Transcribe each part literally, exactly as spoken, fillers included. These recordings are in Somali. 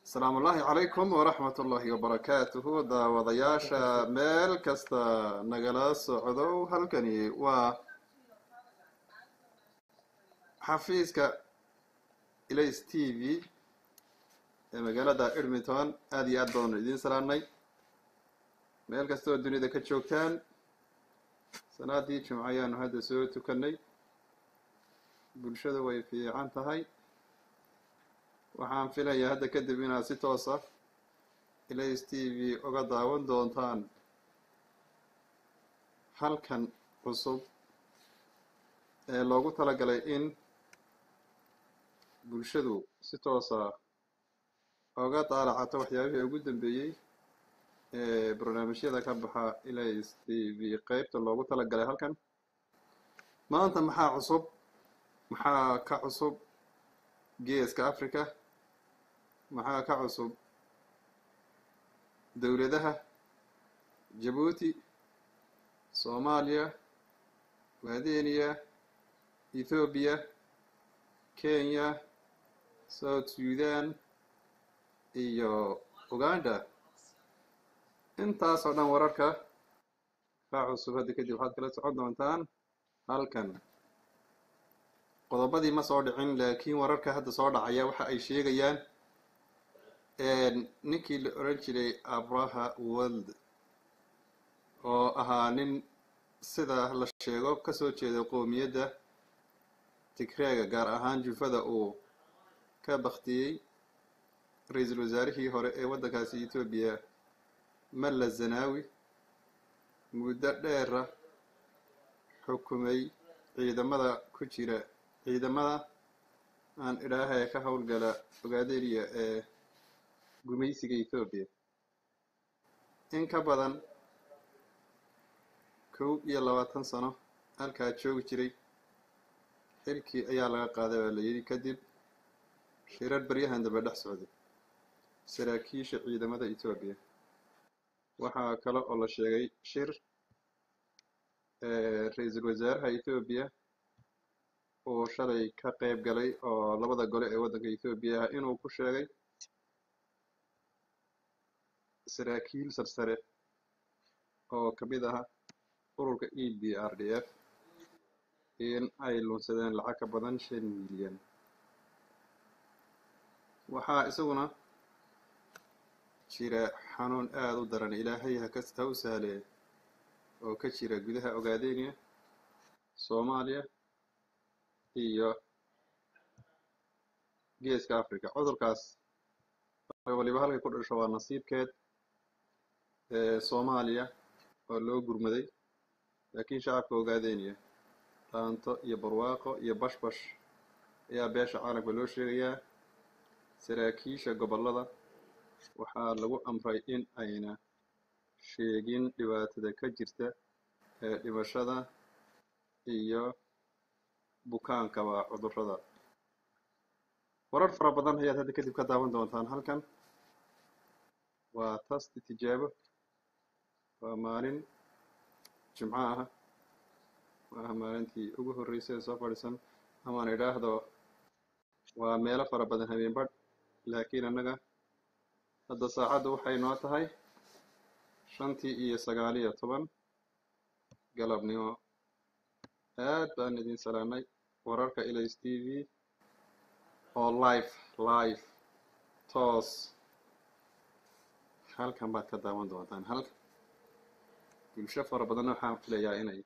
السلام الله عليكم ورحمة الله وبركاته. داودياشا ميل كستا نغلاس عدو هلكني و حفيزك إليس تي في مقالة إرميتون هذه أدون إذن سلامي ميل كستا الدنيا دا كتشوكتان سنادي جمعيان هذا سوء تكني بلشدة ويفي عنتهاي waxaan filayaa hadda kadib inaad si toos ah IlaysTV uga daawan doontaan halkan cusub ee loogu talagalay in bulshadu si toos ah uga daalacato waxyaabihii ugu dambeeyay ee barnaamijyada ka baxa IlaysTV qaybta loogu talagalay halkan maanta maxaa cusub maxaa ka cusub geeska Afrika maxaa ka cusub dawladaha Djibouti Soomaaliya Wariye Ethiopia Kenya South Sudan iyo Uganda intaas oo dhan wararka ka cusub hadda kadib waxaad kala socon doontaan halkan qodobadii ma soo dhicin laakiin wararka hadda soo dhacaya waxa ay sheegayaan een ninkii la oran jiray Abraha World oo ahaa nin sida la sheego ka soo jeeda qoomiyadda Tigreega gaar ahaan jufada uu ka baqtiyay ra'iisul wasaarihii hore ee waddankaasi Ethiopia Malla Zenawi muddo dheer xukumay ciidamada ku jira ciidamada aan ilaahay ka howlgala ogaaderiya ee gumaysiga Ethiopia in ka badan kow iyo labaatan sano halkaa joogi jiray xilkii ayaa laga qaaday oo la yiri kadib shirar baryahan daba dhex socday saraakiisha ciidamada Ethiopia waxaa kale oo la sheegay shir ee ra'iisul wasaaraha Ethiopia oo shalay ka qayb galay oo labada gole ee waddanka Ethiopia inuu ku sheegay saraakiil sarsare oo ka mid ah ururka E B R D F in ay lunsadeen lacag ka badan shan milyan waxaa isaguna jira xanuun aad u daran ilaahay ha ka sahlee oo ka jira gudaha Ogaadeniya Soomaaliya iyo geeska Afrika cudurkaas waliba halka ku dhasho waa nasiibkeed ee Soomaaliya oo loo gurmaday laakiin shacabka Ogaadeniya taanto iyo barwaaqo iyo bashbash ayaa beesha caalamka loo sheegayaa saraakiisha gobolada waxaa lagu amray in ayna sheegin dhibaatada ka jirta ee dhimashada iyo bukaanka waa cudurrada warar fara badan ayaad hadda kadib ka daawan doontaan halkan waa tasti tijaabo waa maalin jimco ah waa maalintii ugu horreysay soo fadhiisan amaan idhaahdo waa meelo fara badan habeen badh laakiin annaga hadda saacaddu waxay noo tahay shantii iyo sagaal iyo toban galabnimo aad baan idin salaamay wararka IlaysTV oo live live toos halkan baad ka daawan doontaan halkan bulsho fara badan waxaan filayaa inay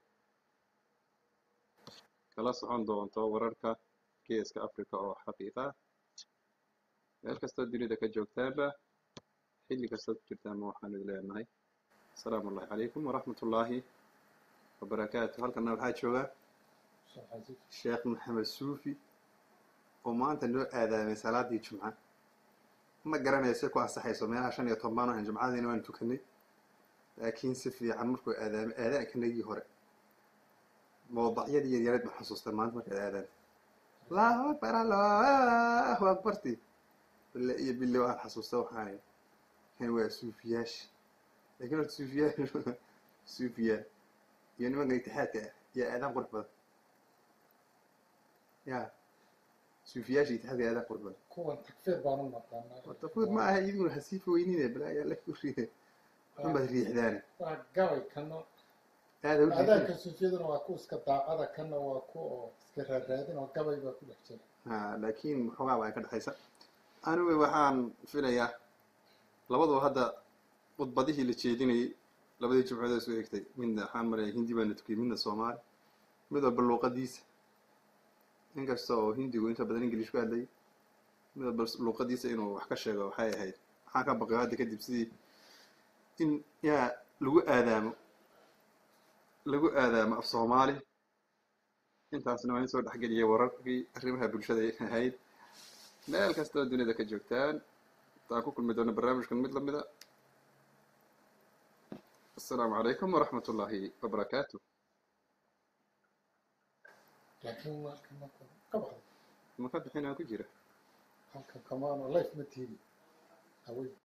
kala socon doonto wararka geeska Afrika oo xaqiiqa meel kastoo dunida ka joogtaanba xilli kastoo ku jirtaanba waxaan idin leenahay asalaamu calaykum waraxmatullaahi wabarakaatu halkan waxaa jooga Sheekh Maxamed Suufi oo maanta noo aadaamay salaadii jumca ma garanayso ku ansaxayso meelaha shan iyo toban ah jumcadina waan tukanay laakiin si fiican markuu aadaamay aadaankanagii hore mowduucyadii yaryarad ma xasuustay maanta marka aadaan Allahu akbar Allahu akbar ti billa iyo billa waan xasuustay waxaan kan waa suufiyaash laakiin suufiyaash suufiya iyo nimanka itixaadka iyo aadaan qurux badan يا سوفياش يتحدى هذا قربان كون تكفير بانو نقطان والتفويض ما هي يقول هسيف وينين بلا يا لك وشي ما ريح داني وقاوي كانوا هذا ودي هذا كسوفيدنا واكو اسكتا هذا كانوا واكو اسكرادين وقاوي باكو دحجين ها لكن xogaa waa ka dhaxaysa anigu waxaan filayaa labadoo hadda wadbadihii la jeedinayay labadii jumcada soo xigtay midna waxaan maray hindi baan tukiyay midna Soomaali mid walba luqadiisa inkastoo hindigu inta badan English ku hadlay mid walba luqadiisa inuu wax ka sheego waxay ahayd waxaan ka baqay hadda kadib sidii in yaa lagu aadaamo lagu aadaamo af Soomaali intaasna waan soo dhaxgeliyay wararkii arrimaha bulshada ay ahayd meel kasta oo dunida ka joogtaan taa ku kulmi doona barnaamijkan mid lamida assalaamu calaykum waraxmatullaahi wabarakaatuh laakiin ma kama kabad ma ka bixinaa ku jira halka kamaan life ma tiiri away